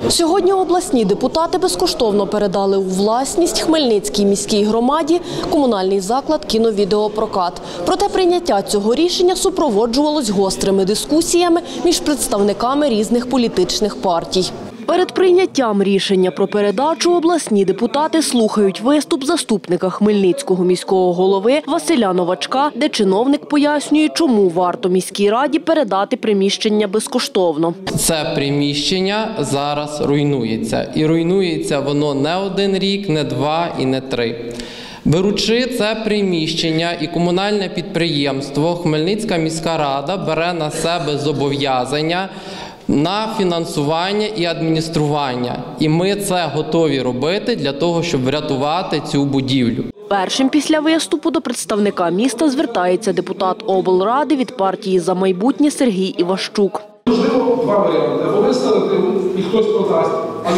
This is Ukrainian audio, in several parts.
Сьогодні обласні депутати безкоштовно передали у власність Хмельницькій міській громаді комунальний заклад «Кіно-відеопрокат». Проте прийняття цього рішення супроводжувалось гострими дискусіями між представниками різних політичних партій. Перед прийняттям рішення про передачу обласні депутати слухають виступ заступника Хмельницького міського голови Василя Новачка, де чиновник пояснює, чому варто міській раді передати приміщення безкоштовно. Це приміщення зараз руйнується. І руйнується воно не один рік, не два і не три. Беручи це приміщення і комунальне підприємство, Хмельницька міська рада бере на себе зобов'язання на фінансування і адміністрування. І ми це готові робити для того, щоб врятувати цю будівлю. Першим після виступу до представника міста звертається депутат облради від партії «За майбутнє» Сергій Іващук. Можливо, два варіанти. Або виставити, і хтось продасть,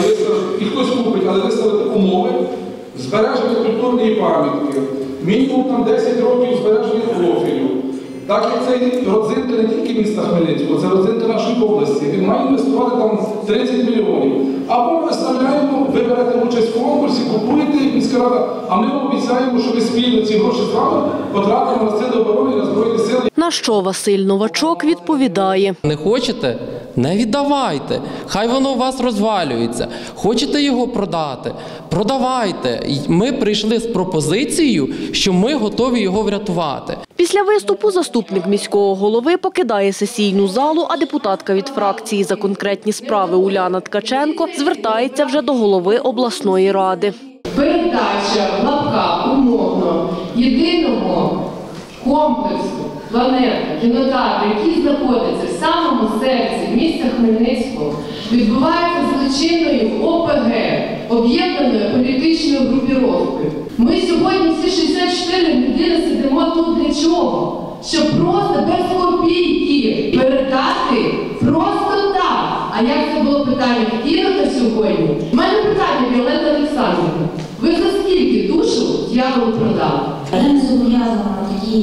і хтось купить, але виставити умови збереження культурної пам'ятки, мінімум 10 років збереження профілю. Так як це родзинка не тільки міста Хмельницького, це родзинка нашої області. Він має інвестувати там 30 мільйонів. Або ми виставляємо, ви берете участь в конкурсі, купуєте як міська рада, а ми вам обіцяємо, що ми спільно ці гроші з вами потратимо на сили оборони і на Збройні сили. На що Василь Новачок відповідає: Не хочете? Не віддавайте. Хай воно у вас розвалюється. Хочете його продати? Продавайте. Ми прийшли з пропозицією, що ми готові його врятувати. Після виступу заступник міського голови покидає сесійну залу, а депутатка від фракції «За конкретні справи» Уляна Ткаченко звертається вже до голови обласної ради. Передача в лапках умовно єдиного комплексу планети кінотеатру, який знаходиться в самому серці міста Хмельницького, відбувається злочинною ОПГ, об'єднаною політичною групіровкою. Ми сьогодні всі 64 людини сидимо тут для чого? Щоб просто без копійки передати просто так. А як це було питання вкинуто сьогодні? У мене питання, Віолетта Олександрівна. Ви за скільки душу дьяволу продали? Я не зобов'язана на такі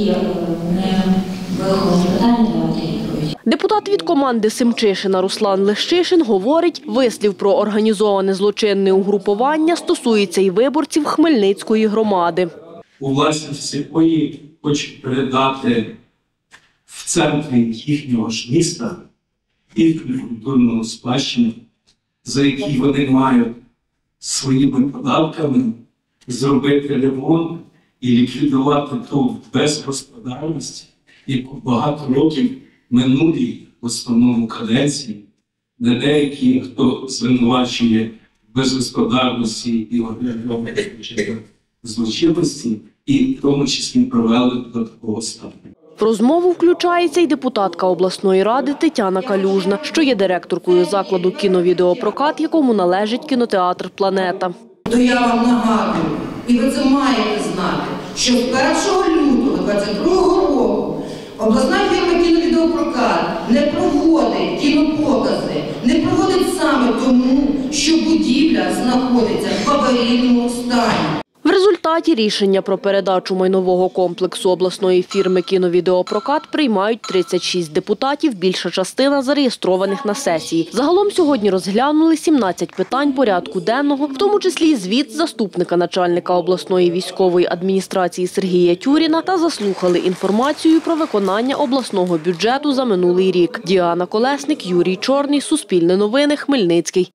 невиховані питання давати відповідь. Депутат від команди Семчишина Руслан Лещишин говорить, вислів про організоване злочинне угрупування стосується і виборців Хмельницької громади. У власність якої хочуть передати в центрі їхнього ж міста їхню культурну спадщину, за які вони мають своїми податками зробити ремонт і ліквідувати ту безгосподарність, яку багато років минулі в основному каденції, де деякі, хто звинувачує безгосподарності і злочинності, і в тому числі привели до такого стану. В розмову включається й депутатка обласної ради Тетяна Калюжна, що є директоркою закладу «Кіно-відеопрокат», якому належить кінотеатр «Планета». То я вам нагадую, і ви це маєте знати, що з 1 лютого 2022 року обласна фірма «Кіно-відеопрокат» не проводить кінопокази, не проводить саме тому, що будівля знаходиться в аварійному стані. В результаті рішення про передачу майнового комплексу обласної фірми «Кіно-відеопрокат» приймають 36 депутатів, більша частина зареєстрованих на сесії. Загалом сьогодні розглянули 17 питань порядку денного, в тому числі і звіт заступника начальника обласної військової адміністрації Сергія Тюріна, та заслухали інформацію про виконання обласного бюджету за минулий рік. Діана Колесник, Юрій Чорний, Суспільне новини, Хмельницький.